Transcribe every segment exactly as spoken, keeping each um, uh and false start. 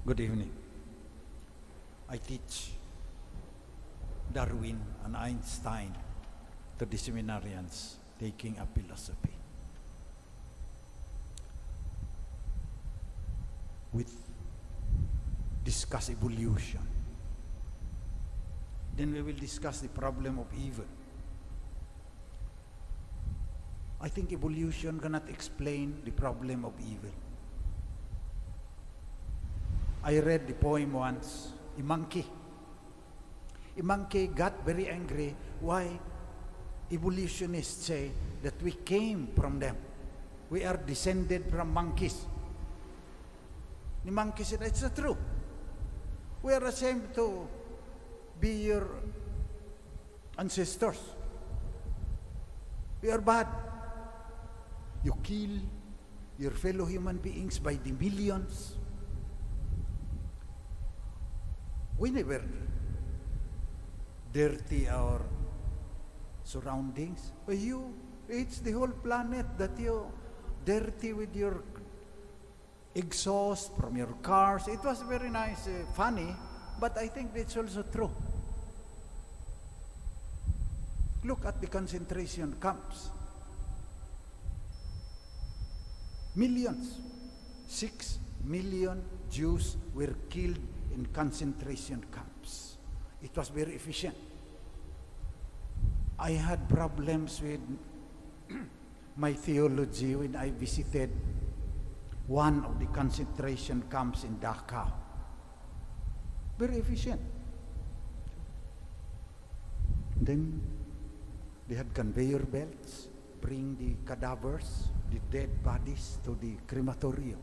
Good evening. I teach Darwin and Einstein to the seminarians taking up philosophy. We discuss evolution. Then we will discuss the problem of evil. I think evolution cannot explain the problem of evil. I read the poem once, a monkey. A monkey got very angry why evolutionists say that we came from them. We are descended from monkeys. The monkey said, it's not true. We are ashamed to be your ancestors. We are bad. You kill your fellow human beings by the millions. We never dirty our surroundings. But you, it's the whole planet that you dirty with your exhaust from your cars. It was very nice, uh, funny, but I think it's also true. Look at the concentration camps. Millions, six million Jews were killed in concentration camps. It was very efficient. I had problems with my theology when I visited one of the concentration camps in Dachau. Very efficient. Then they had conveyor belts, bring the cadavers, the dead bodies to the crematorium.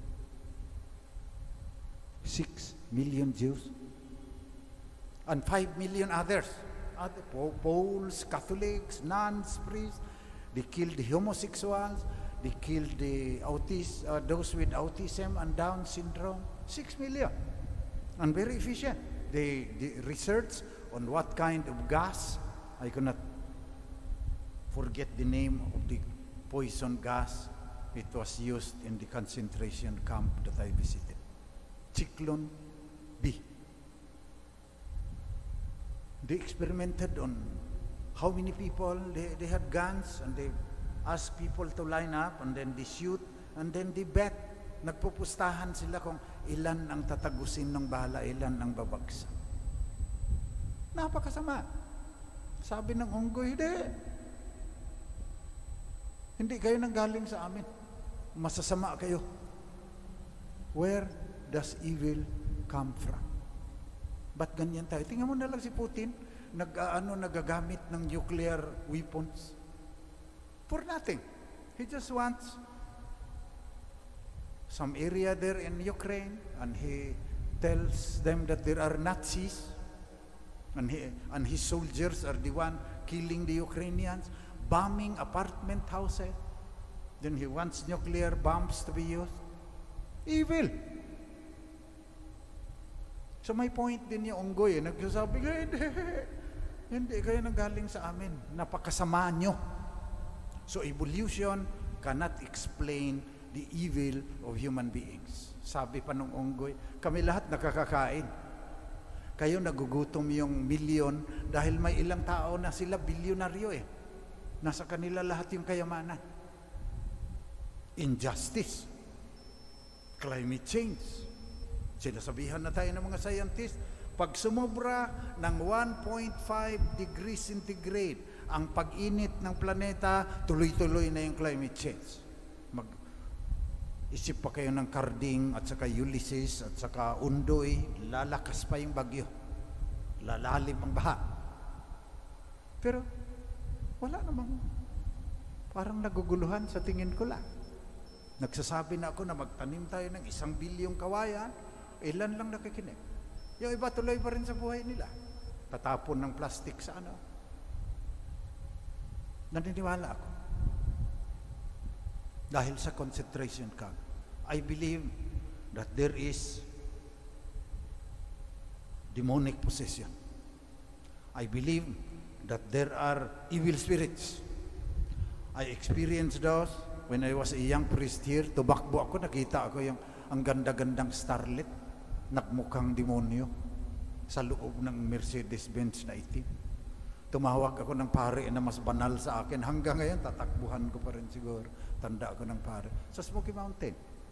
Six million Jews and five million others, other Poles, Catholics, nuns, priests. They killed the homosexuals. They killed the autis, uh, those with autism and Down syndrome. Six million, and very efficient. They, they researched on what kind of gas. I cannot forget the name of the poison gas. It was used in the concentration camp that I visited. Zyklon B. They experimented on how many people, they, they had guns, and they asked people to line up, and then they shoot, and then they bet. Nagpupustahan sila kung ilan ang tatagusin ng bala, ilan ang babagsak. Napakasama. Sabi ng unggoy, hindi. Hindi kayo nanggaling sa amin. Masasama kayo. Where does evil come from? Ba't ganyan tayo? Tingnan mo na lang si Putin, nag, uh, ano, nagagamit ng nuclear weapons. For nothing. He just wants some area there in Ukraine, and he tells them that there are Nazis, and, he, and his soldiers are the one killing the Ukrainians, bombing apartment houses. Then he wants nuclear bombs to be used. Evil. So my point din yung unggoy, eh, nagsasabi, hindi, hindi kayo nanggaling sa amin. Napakasama nyo. So evolution cannot explain the evil of human beings. Sabi pa nung unggoy, kami lahat nakakakain. Kayo nagugutom yung milyon dahil may ilang tao na sila bilyonaryo eh. Nasa kanila lahat yung kayamanan. Injustice. Climate change. Sinasabihan na tayo ng mga scientists, pag sumobra ng one point five degrees centigrade ang pag-init ng planeta, tuloy-tuloy na yung climate change. Mag-isip pa kayo ng Carding at saka Ulysses at saka Undoy, lalakas pa yung bagyo. Lalalim ang baha. Pero wala namang, parang naguguluhan sa tingin ko lang. Nagsasabi na ako na magtanim tayo ng isang bilyong kawayan, ilan lang nakikinig. Yung iba tuloy pa rin sa buhay nila. Tatapon ng plastic sa ano. Naniniwala ako. Dahil sa concentration camp, I believe that there is demonic possession. I believe that there are evil spirits. I experienced those when I was a young priest here. Tumakbo ako, nakita ako yung ang ganda-gandang starlet. nagmukhang demonyo sa loob ng Mercedes-Benz na itim. Tumawag ako ng pare na mas banal sa akin. Hanggang ngayon, tatakbuhan ko pa rin siguro. Tanda ko ng pare. Sa Smoky Mountain.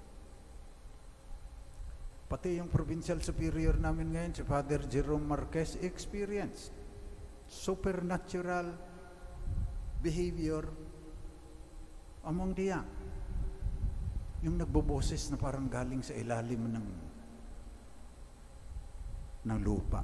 Pati yung provincial superior namin ngayon, si Father Jerome Marquez, experienced supernatural behavior among the young. Yung nagboboses na parang galing sa ilalim ng ng lupa.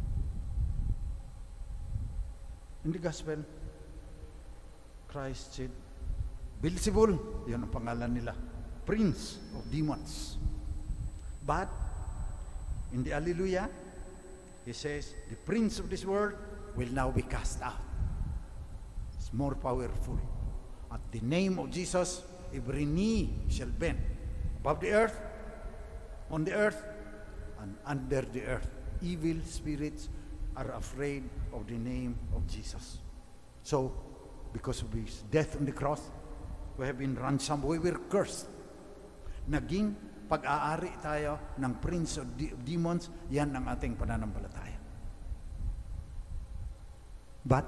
In the gospel, Christ said, Beelzebul, yun ang pangalan nila, prince of demons. But, in the Alleluia, he says, the prince of this world will now be cast out. It's more powerful. At the name of Jesus, every knee shall bend, above the earth, on the earth, and under the earth. Evil spirits are afraid of the name of Jesus. So, because of his death on the cross, we have been ransomed. We were cursed. Naging pag-aari tayo ng prince of de- demons, yan ang ating pananampalataya. But,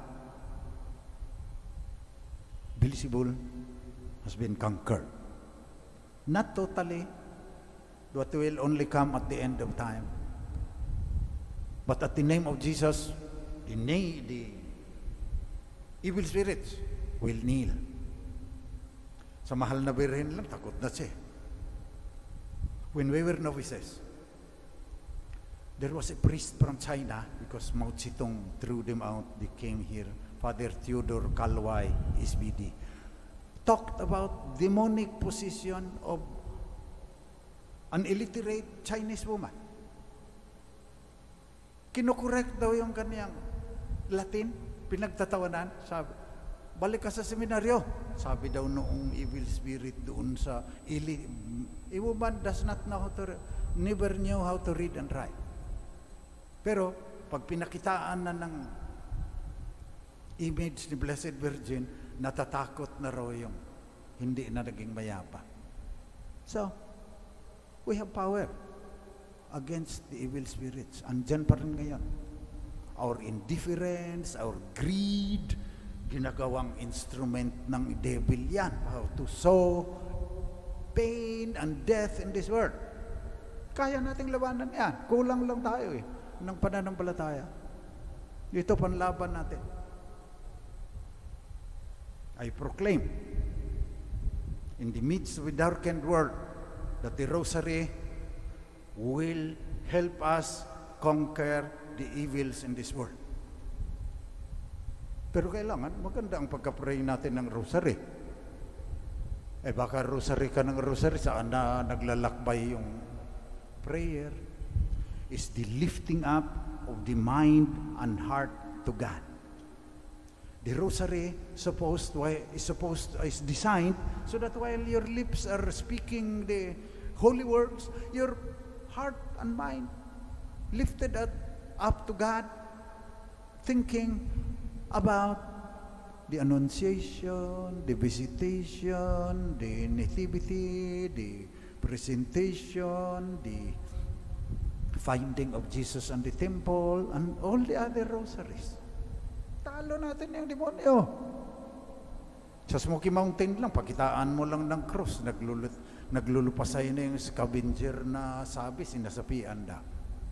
Beelzebul has been conquered. Not totally, but will only come at the end of time. But at the name of Jesus, the, na- the evil spirits will kneel. Sa mahal na birhen lang, takot na siya. When we were novices, there was a priest from China, because Mao Zedong threw them out, they came here, Father Theodore Kalwai, S B D, talked about demonic possession of an illiterate Chinese woman. Kinokorek daw yung kanyang Latin, pinagtatawanan, sabi, balik ka sa seminaryo. Sabi daw noong evil spirit doon sa ili, a woman does not know how to, never knew how to read and write. Pero, pag pinakitaan na ng image ni Blessed Virgin, natatakot na raw yung hindi na naging mayapa. So, we have power against the evil spirits. Andyan pa rin ngayon. Our indifference, our greed, ginagawang instrument ng devil yan. How to sow pain and death in this world. Kaya nating labanan yan. Kulang lang tayo eh, ng pananampalataya. Dito panlaban natin. I proclaim in the midst of a darkened world that the Rosary will help us conquer the evils in this world. Pero kailangan, maganda ang pagka-pray natin ng Rosary. Eh baka Rosary ka ng Rosary, saan na naglalakbay yung prayer? Is the lifting up of the mind and heart to God. The Rosary supposed is supposed is designed so that while your lips are speaking the holy words, your heart and mind lifted up, up to God, thinking about the Annunciation, the Visitation, the Nativity, the Presentation, the Finding of Jesus on the Temple, and all the other rosaries. Talo natin yung demonyo. Sa Smoky Mountain lang, pakitaan mo lang ng cross, naglulup, naglulupasay na yung scavenger na sabi, sinasapian na.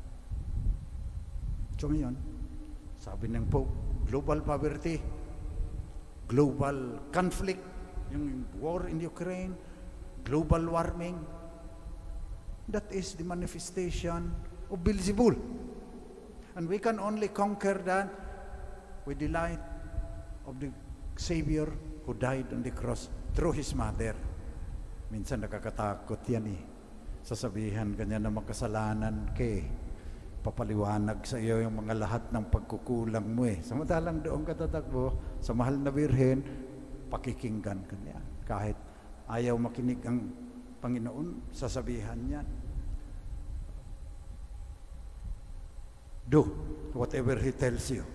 So ngayon, sabi ng Pope, global poverty, global conflict, yung war in Ukraine, global warming, that is the manifestation of Beelzebul. And we can only conquer that with the light of the Savior who died on the cross through His mother. Minsan nakakatakot yan eh. Sasabihan kanya na makasalanan ke, papaliwanag sa iyo yung mga lahat ng pagkukulang mo eh. Samantalang doon katatakbo, sa mahal na birhen, pakikinggan kanya. Kahit ayaw makinig ang Panginoon, sasabihan niya, do whatever He tells you.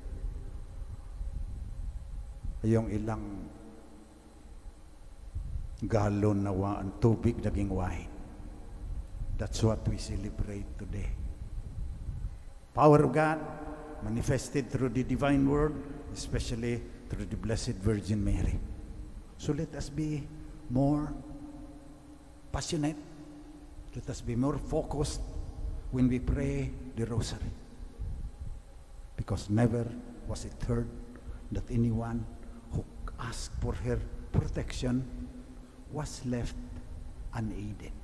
Yung ilang galon na wa- tubig naging wine. That's what we celebrate today. Power of God manifested through the divine word, especially through the Blessed Virgin Mary. So let us be more passionate. Let us be more focused when we pray the rosary. Because never was it heard that anyone who asked for her protection was left unaided.